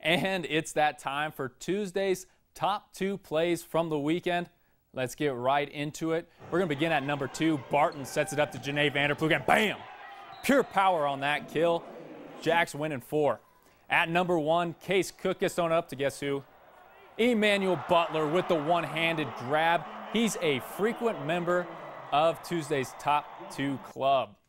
And it's that time for Tuesday's top 2 plays from the weekend. Let's get right into it. We're going to begin at number 2. Barton sets it up to Janae Vander Ploeg, and bam! Pure power on that kill. Jacks winning 4. At number 1, Case Cookus on up to guess who? Emmanuel Butler with the one-handed grab. He's a frequent member of Tuesday's top 2 club.